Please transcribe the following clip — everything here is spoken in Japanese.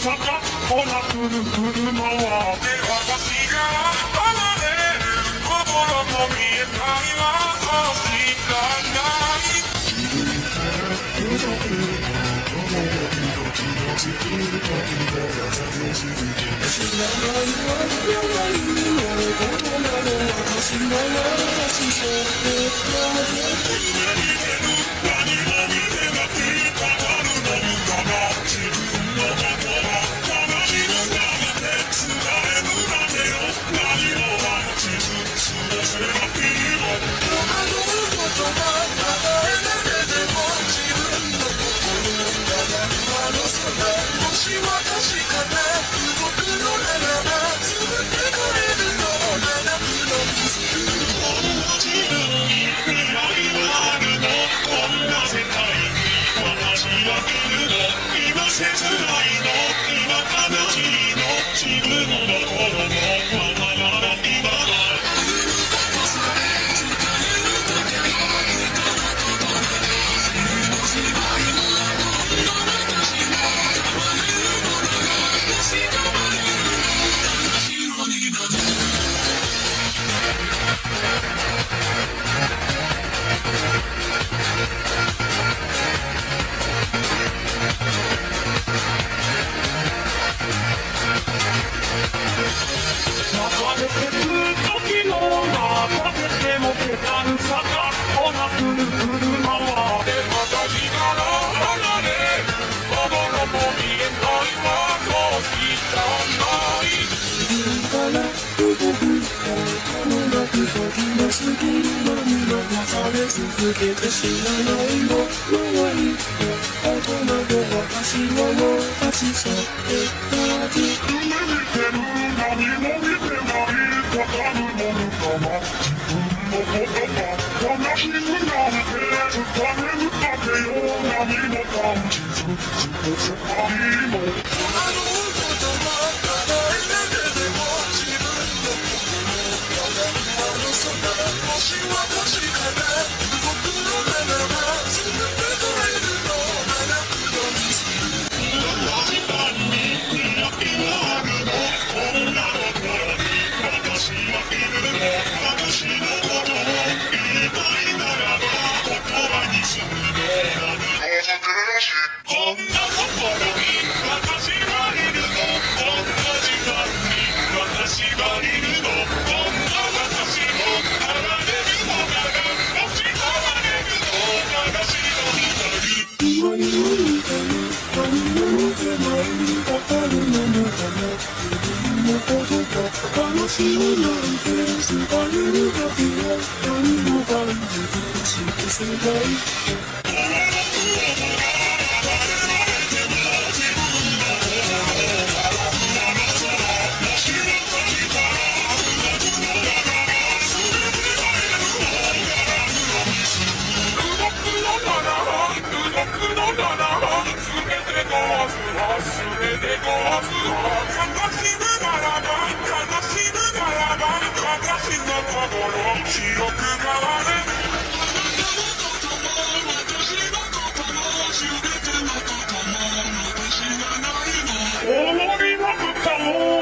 坂ほらくるくる回って私が離れる心も見えないわ知らない続けて知らないの周り大人で私はもう立ち去ってたり夢見てる何も見てないわかるものかな自分のことが悲しくなって疲れるだけよ何も感じずずっと世界もあのことは叶えなければ自分の心があの空もし私から話をなんてすがれるだけは何も感じずして世代終わりなくかも